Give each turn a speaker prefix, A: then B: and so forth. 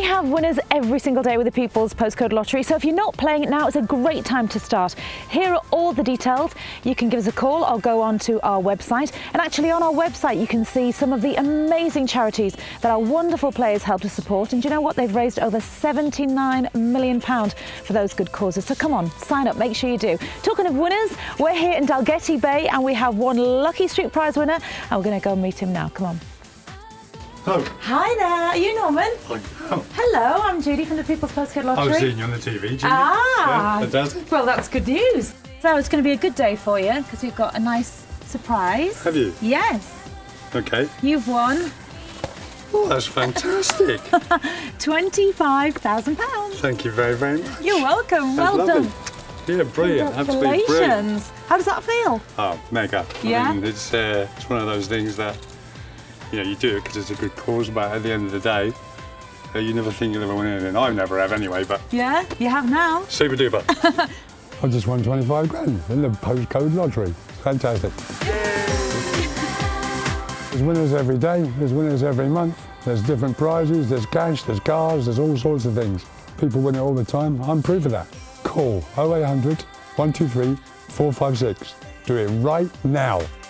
A: We have winners every single day with the People's Postcode Lottery, so if you're not playing it now, it's a great time to start. Here are all the details. You can give us a call or go on to our website. And actually on our website, you can see some of the amazing charities that our wonderful players help to support. And do you know what? They've raised over £79 million for those good causes. So come on, sign up, make sure you do. Talking of winners, we're here in Dalgety Bay and we have one lucky street prize winner. And we're going to go and meet him now. Come on.
B: Hello.
A: Hi there, are you Norman?
B: I am.
A: Hello, I'm Judy from the People's Postcode Lottery.
B: I was seeing you on the TV, Judy.
A: Ah,
B: yeah, fantastic.
A: Well, that's good news. So it's going to be a good day for you because we've got a nice surprise.
B: Have you?
A: Yes.
B: Okay.
A: You've won.
B: Oh, that's fantastic.
A: £25,000.
B: Thank you very, very much.
A: You're welcome.
B: That's
A: well
B: lovely.
A: done.
B: Yeah, brilliant. Absolutely brilliant.
A: Congratulations. How does that feel?
B: Oh, mega.
A: Yeah?
B: I mean, it's one of those things that, you know, you do it because it's a good cause, but at the end of the day, you never think you'll ever win anything. I never have anyway, but...
A: Yeah, you have now.
B: Super duper.
C: I just won 25 grand in the Postcode Lottery. Fantastic. There's winners every day, there's winners every month. There's different prizes, there's cash, there's cars, there's all sorts of things. People win it all the time. I'm proof of that. Call 0800 123 456. Do it right now.